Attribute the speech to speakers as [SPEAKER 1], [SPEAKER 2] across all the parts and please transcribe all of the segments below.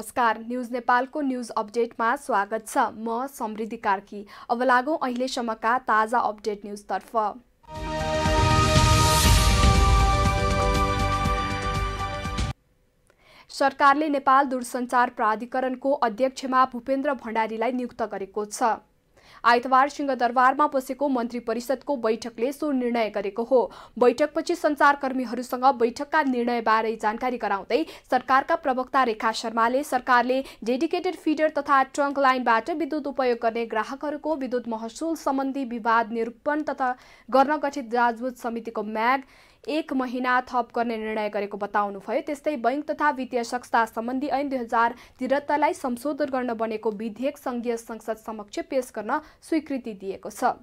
[SPEAKER 1] नमस्कार, न्यूज नेपालको न्यूज अपडेटमा स्वागत छ। म समृद्धि कार्की। अब लागौं अहिलेसम्मका ताजा अपडेट न्यूजतर्फ। सरकारले नेपाल दूरसञ्चार प्राधिकरणको अध्यक्षमा भूपेन्द्र भण्डारीलाई नियुक्त गरेको छ। आइतबार सिंहदरबारमा बसेको मन्त्री परिषदको बैठकले सो निर्णय गरेको हो। बैठकपछि सञ्चारकर्मीहरूसँग बैठकका निर्णयबारे जानकारी गराउँदै सरकारका प्रवक्ता रेखा शर्माले सरकारले डेडिकेटेड फिडर तथा ट्रङ्क लाइनबाट विद्युत उपयोग गर्ने ग्राहकहरूको विद्युत महसुल सम्बन्धी विवाद निरूपण तथा गर्न गठित जाँचबुझ समितिको म्याग 1 महिना थप गर्ने निर्णय गरेको बताउनुभयो। त्यस्तै बैंक तथा वित्तीय संस्था सम्बन्धी ऐन 2073 लाई संशोधन गर्न बनेको विधेयक संघीय संसद समक्ष पेश गर्न स्वीकृति दिएको छ।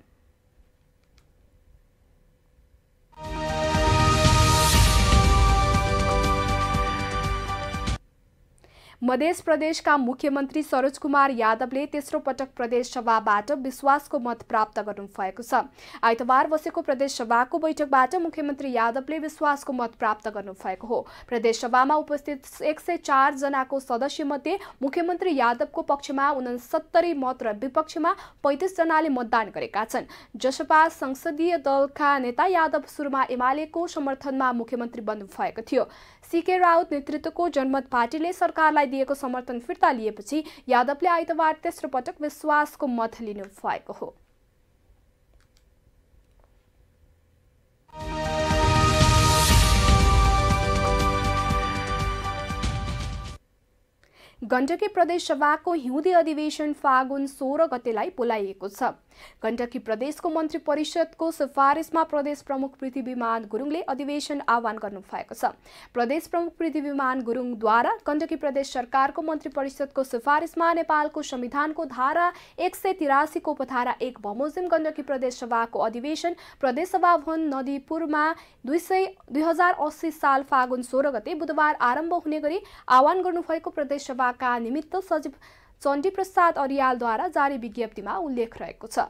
[SPEAKER 1] मध्य प्रदेशका मुख्यमन्त्री सरोज कुमार यादवले तेस्रो पटक प्रदेश सभाबाट विश्वासको मत प्राप्त गर्नुभएको छ। आइतबार बसेको प्रदेश सभाको बैठकबाट मुख्यमन्त्री यादवले विश्वासको मत प्राप्त गर्नुभएको हो। प्रदेश सभामा उपस्थित 104 जनाको सदस्य मध्ये मुख्यमन्त्री यादवको पक्षमा 69 मत र विपक्षमा 35 जनाले मतदान गरेका छन्। जसपा संसदीय दलका नेता यादव सुरुमा एमालेको समर्थनमा मुख्यमन्त्री बन्नुभएको थियो। सीके राउत नेतृत्वको जनमत पार्टीले सरकारलाई दिएको समर्थन फिर्ता लिएपछि यादवले आइतबार तेस्रो पटक विश्वासको मत लिनु भएको हो। गण्डकी प्रदेश सभाको हिउँदी अधिवेशन फागुन 16 गतेलाई बोलाइएको छ। गण्डकी प्रदेशको मन्त्री परिषदको सिफारिसमा प्रदेश प्रमुख पृथ्वीमान गुरुङले अधिवेशन आह्वान गर्नुभएको छ। प्रदेश प्रमुख पृथ्वीमान गुरुङद्वारा गण्डकी प्रदेश सरकारको मन्त्री परिषदको सिफारिसमा नेपालको संविधानको धारा 183 को उपधारा 1 बमोजिम गण्डकी प्रदेश सभाको अधिवेशन प्रदेश सभा भवन नदीपुरमा 2080 साल फागुन 16 गते बुधबार आरम्भ हुने गरी आह्वान गर्नुभएको प्रदेश सभाका निमित्त सचिव चण्डी प्रसाद अरियालद्वारा जारी विज्ञप्तिमा उल्लेख रहेको छ।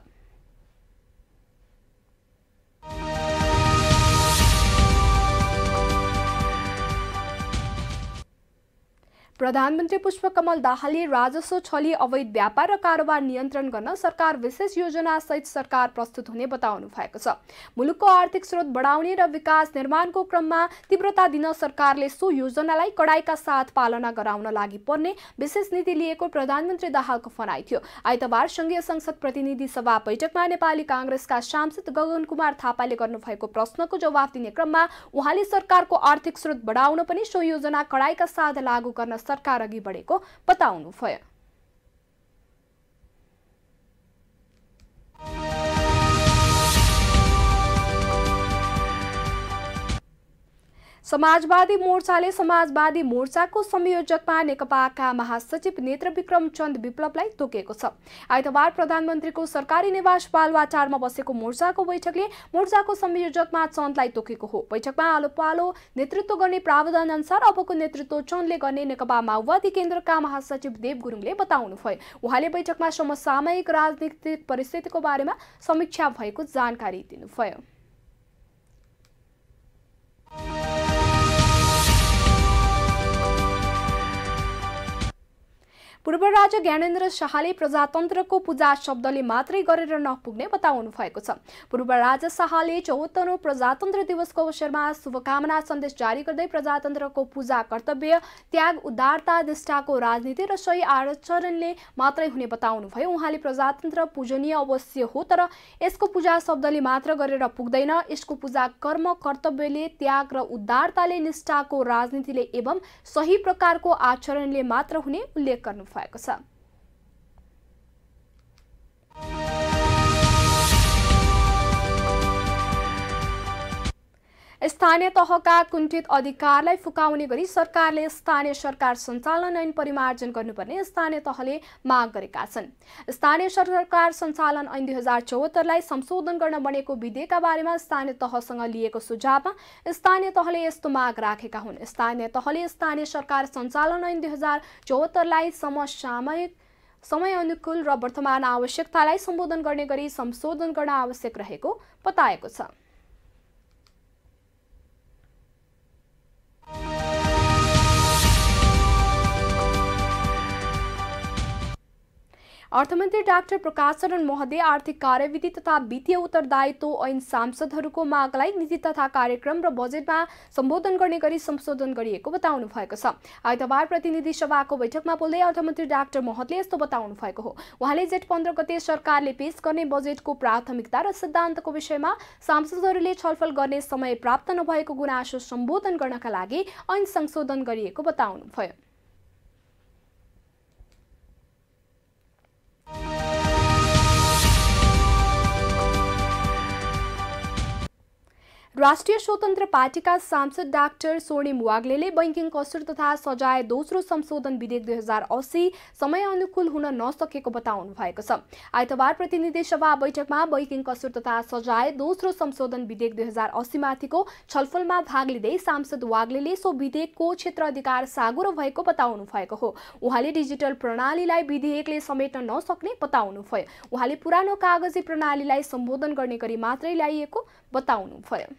[SPEAKER 1] प्रधानमन्त्री पुष्पकमल दाहालले राजस्व छली अवैध व्यापार र कारोबार नियन्त्रण गर्न सरकार विशेष योजना सहित सरकार प्रस्तुत हुने बताउनु भएको छ। मुलुकको आर्थिक स्रोत बढाउने र विकास निर्माणको क्रममा तीव्रता दिन सरकारले सो योजनालाई कडाइका साथ पालना गराउन लागि पर्ने विशेष नीति लिएको प्रधानमन्त्री दाहालको भनाइ थियो। आइतबार संघीय संसद प्रतिनिधि सभा बैठकमा नेपाली कांग्रेसका सांसद गगन कुमार थापाले गर्नुभएको प्रश्नको जवाफ दिने क्रममा उहाँले सरकारको आर्थिक स्रोत बढाउन पनि सो योजना कडाइका साथ लागू गर्न सरकार अघि बढेको बताउनुभयो। समाजवादी मोर्चाले समाजवादी मोर्चाको संयोजकमा नेकपाका महासचिव नेत्र विक्रम चन्द विप्लवलाई तोकेको छ। आइतबार प्रधानमन्त्रीको सरकारी निवास बालुवाटारमा बसेको मोर्चाको बैठकले मोर्चाको संयोजकमा चन्दलाई तोकेको हो। बैठकमा आलो पालो नेतृत्व गर्ने प्रावधान अनुसार अबको नेतृत्व चन्दले गर्ने नेकपा माओवादी केन्द्रका महासचिव देव गुरुङले बताउनुभयो। उहाँले बैठकमा समसामयिक राजनीतिक परिस्थितिको बारेमा समीक्षा भएको जानकारी दिनुभयो। पूर्व राजा ज्ञानेन्द्र शाहले प्रजातन्त्रको पूजा शब्दले मात्रै गरेर नपुग्ने बताउनु भएको छ। पूर्व राजा शाहले 74औं प्रजातन्त्र दिवसको अवसरमा शुभकामना सन्देश जारी गर्दै प्रजातन्त्रको पूजा कर्तव्य, त्याग, उदारता, निष्ठाको राजनीति र सही आचरणले मात्रै हुने बताउनुभयो। उहाँले प्रजातन्त्र पूजनीय अवश्य हो, तर यसको पूजा शब्दले मात्र गरेर पुग्दैन। यसको पूजा कर्म, कर्तव्यले, त्याग र उदारताले, निष्ठाको राजनीतिले एवं सही प्रकारको आचरणले मात्र हुने उल्लेख गर्नु भएको छ। स्थानीय तहका कुण्ठित अधिकारलाई फुकाउने गरी सरकारले स्थानीय सरकार सञ्चालन ऐन परिमार्जन गर्नुपर्ने स्थानीय तहले माग गरेका छन्। स्थानीय सरकार सञ्चालन ऐन 2074 लाई संशोधन गर्न बनेको विधेयकका बारेमा स्थानीय तहसँग लिएको सुझावमा स्थानीय तहले यस्तो माग राखेका हुन्। स्थानीय तहले स्थानीय सरकार सञ्चालन ऐन 2074 लाई समसामयिक, समय अनुकूल र वर्तमान आवश्यकतालाई सम्बोधन गर्ने गरी संशोधन गर्न आवश्यक रहेको बताएको छ। अर्थमन्त्री डाक्टर प्रकाश शरण महतले आर्थिक कार्यविधि तथा वित्तीय उत्तरदायित्व ऐन सांसदहरूको मागलाई नीति तथा कार्यक्रम र बजेटमा सम्बोधन गर्ने गरी संशोधन गरिएको बताउनु भएको छ। आइतबार प्रतिनिधि सभाको बैठकमा बोल्दै अर्थमन्त्री डाक्टर महतले यस्तो बताउनु भएको हो। उहाँले जेठ 15 गते सरकारले पेश गर्ने बजेटको प्राथमिकता र सिद्धान्तको विषयमा सांसदहरूले छलफल गर्ने समय प्राप्त नभएको गुनासो सम्बोधन गर्नका लागि ऐन संशोधन गरिएको बताउनुभयो। राष्ट्रिय स्वतन्त्र पार्टीका सांसद डाक्टर स्वर्णिम वाग्लेले बैंकिङ कसुर तथा सजाय दोस्रो संशोधन विधेयक 2080 समय अनुकूल हुन नसकेको बताउनु भएको छ। आइतबार प्रतिनिधि सभा बैठकमा बैंकिङ कसुर तथा सजाय दोस्रो संशोधन विधेयक 2080 माथिको छलफलमा भाग लिँदै सांसद वाग्लेले सो विधेयकको क्षेत्र अधिकार साँगुरो भएको बताउनु भएको हो। उहाँले डिजिटल प्रणालीलाई विधेयकले समेट्न नसक्ने बताउनुभयो। उहाँले पुरानो कागजी प्रणालीलाई सम्बोधन गर्ने गरी मात्रै ल्याइएको बताउनुभयो।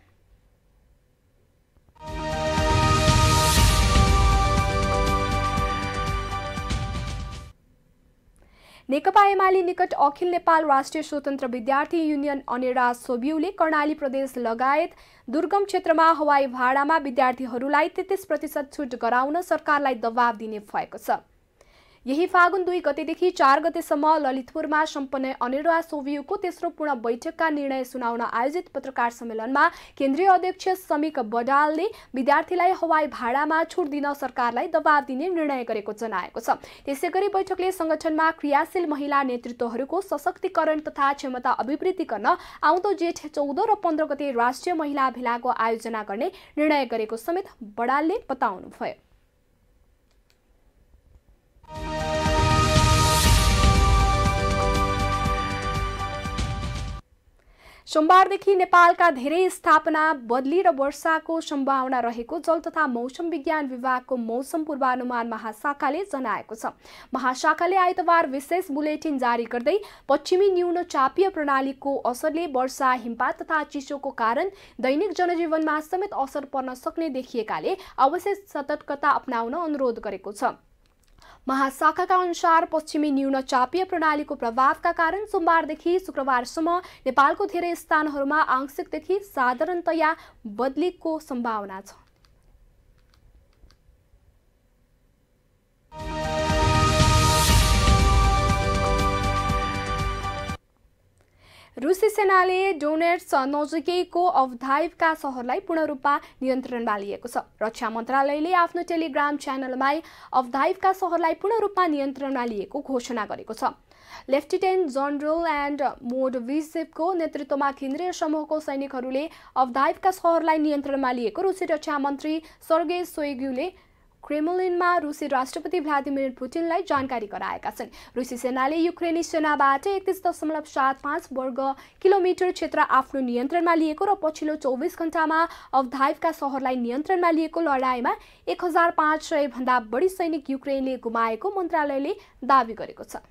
[SPEAKER 1] नेकपा एमाले निकट अखिल नेपाल राष्ट्रिय स्वतन्त्र विद्यार्थी युनियन अनेरा सोब्युले कर्णाली प्रदेश लगायत दुर्गम क्षेत्रमा हवाई भाडामा विद्यार्थीहरूलाई 33% छुट गराउन सरकारलाई दबाब दिने भएको छ। यही फागुन 2 गतेदेखि 4 गतेसम्म ललितपुरमा सम्पन्न अनेरा सोभियुको तेस्रो पूर्ण बैठकका निर्णय सुनाउन आयोजित पत्रकार सम्मेलनमा केन्द्रीय अध्यक्ष समीक बडालले विद्यार्थीलाई हवाई भाडामा छुट दिन सरकारलाई दबाब दिने निर्णय गरेको जनाएको छ। त्यसैगरी बैठकले संगठनमा क्रियाशील महिला नेतृत्वहरूको सशक्तिकरण तथा क्षमता अभिवृद्धि गर्न आउँदो जेठ 14 र 15 गते राष्ट्रिय महिला भेलाको आयोजना गर्ने निर्णय गरेको समेत बडालले बताउनुभयो। सोमबारदेखि नेपालका धेरै स्थापना बदली र वर्षाको सम्भावना रहेको जल तथा मौसम विज्ञान विभागको मौसम पूर्वानुमान महाशाखाले जनाएको छ। महाशाखाले आइतबार विशेष बुलेटिन जारी गर्दै पश्चिमी न्यून चापीय प्रणालीको असरले वर्षा, हिमपात तथा चिसोको कारण दैनिक जनजीवनमा समेत असर पर्न सक्ने देखिएकाले आवश्यक सतर्कता अपनाउन अनुरोध गरेको छ। महाशाखाका अनुसार पश्चिमी न्यून चापीय प्रणालीको प्रभावका कारण सोमबारदेखि शुक्रबारसम्म नेपालको धेरै स्थानहरूमा आंशिकदेखि साधारणतया बदलीको सम्भावना छ। रुसी सेनाले डोनेट्स नजिकैको अवधाइभका सहरलाई पूर्ण रूपमा नियन्त्रणमा लिएको छ। रक्षा मन्त्रालयले आफ्नो टेलिग्राम च्यानलमा अवधाइभका सहरलाई पूर्ण रूपमा नियन्त्रणमा लिएको घोषणा गरेको छ। लेफ्टिनेन्ट जनरल एन्ड मोडविसेभको नेतृत्वमा केन्द्रीय समूहको सैनिकहरूले अवधाइभका सहरलाई नियन्त्रणमा लिएको रुसी रक्षा मन्त्री सर्गेई सोइगुले क्रेमलिनमा रुसी राष्ट्रपति भ्लादिमिर पुटिनलाई जानकारी गराएका छन्। रुसी सेनाले युक्रेनी सेनाबाट 31.75 वर्ग किलोमिटर क्षेत्र आफ्नो नियन्त्रणमा लिएको र पछिल्लो 24 घण्टामा अवधाइभका सहरलाई नियन्त्रणमा लिएको लडाईँमा 1500 भन्दा बढी सैनिक युक्रेनले गुमाएको मन्त्रालयले दावी गरेको छ।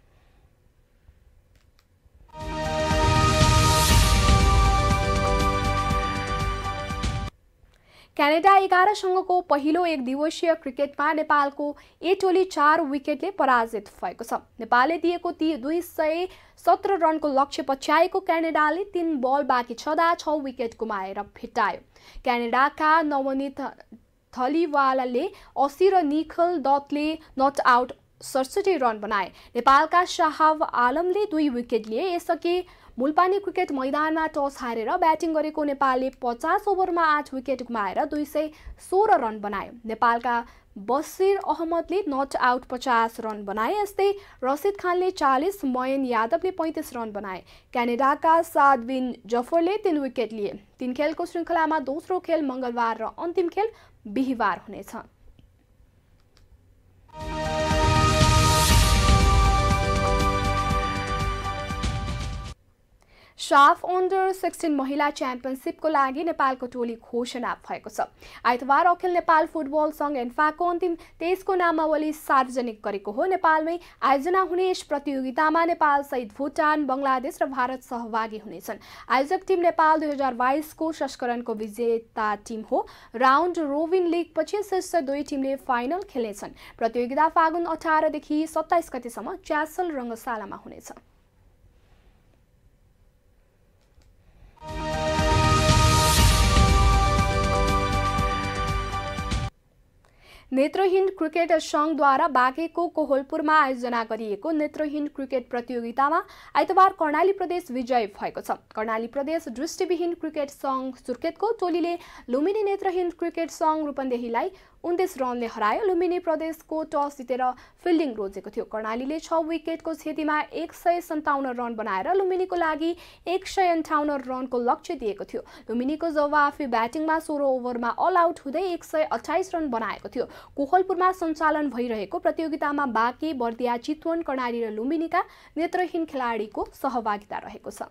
[SPEAKER 1] क्यानाडा 11 सँगको पहिलो एक दिवसीय क्रिकेटमा नेपालको ए टोली 4 विकेटले पराजित भएको छ। नेपालले दिएको 217 रनको लक्ष्य पछ्याएको क्यानाडाले 3 बल बाँकी छँदा 6 विकेट गुमाएर फिटायो। क्यानाडाका नवनीत थलीवालाले 80 र निखिल दत्तले नट आउट 67 रन बनाए। नेपालका शाहब आलमले 2 विकेट लिए। यसअघि मुलपानी क्रिकेट मैदानमा टस हारेर ब्याटिङ गरेको नेपालले 50 ओभरमा 8 विकेट गुमाएर 216 रन बनायो। नेपालका बसिर अहमदले नट आउट 50 रन बनाए। यस्तै रसिद खानले 40, मयन यादवले 35 रन बनाए। क्यानाडाका साद बिन जफरले 3 विकेट लिए। 3 खेलको श्रृङ्खलामा दोस्रो खेल मंगलबार र अन्तिम खेल बिहीबार हुनेछ। साफ अन्डर 16 महिला च्याम्पियनसिपको लागि नेपालको टोली घोषणा भएको छ। आइतबार अखिल नेपाल फुटबल सङ्घ एन्फाको अन्तिम 23 को नामावली सार्वजनिक गरेको हो। नेपालमै आयोजना हुने यस प्रतियोगितामा नेपाल सहित भुटान, बङ्गलादेश र भारत सहभागी हुनेछन्। आयोजक टिम नेपाल 2022 को संस्करणको विजेता टिम हो। राउन्ड रोबिन लिग पछि शीर्ष 2 टिमले फाइनल खेल्नेछन्। प्रतियोगिता फागुन 18 देखि 27 गतेसम्म च्यासल रङ्गशालामा हुनेछ। नेत्रहीन क्रिकेट सङ्घद्वारा बाँकेको कोहलपुरमा आयोजना गरिएको नेत्रहीन क्रिकेट प्रतियोगितामा आइतबार कर्णाली प्रदेश विजयी भएको छ। कर्णाली प्रदेश दृष्टिविहीन क्रिकेट सङ्घ सुर्खेतको टोलीले लुम्बिनी नेत्रहीन क्रिकेट सङ्घ रूपन्देहीलाई 19 रनले हरायो। लुम्बिनी प्रदेशको टस जितेर फिल्डिङ रोजेको थियो। कर्णालीले 6 विकेटको क्षतिमा 157 रन बनाएर लुम्बिनीको लागि 158 रनको लक्ष्य दिएको थियो। लुम्बिनीको जवाफी ब्याटिङमा 16 ओभरमा अल आउट हुँदै 128 रन बनाएको थियो। कोहलपुरमा सञ्चालन भइरहेको प्रतियोगितामा बाँके, बर्दिया, चितवन, कर्णाली र लुम्बिनीका नेत्रहीन खेलाडीको सहभागिता रहेको छ।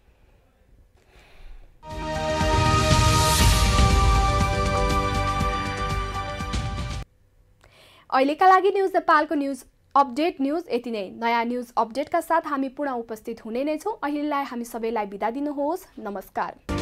[SPEAKER 1] अहिलेका लागि न्युज नेपालको न्युज अपडेट न्युज यति नै। नयाँ न्युज अपडेटका साथ हामी पुनः उपस्थित हुने नै छौँ। अहिलेलाई हामी सबैलाई बिदा दिनुहोस्। नमस्कार।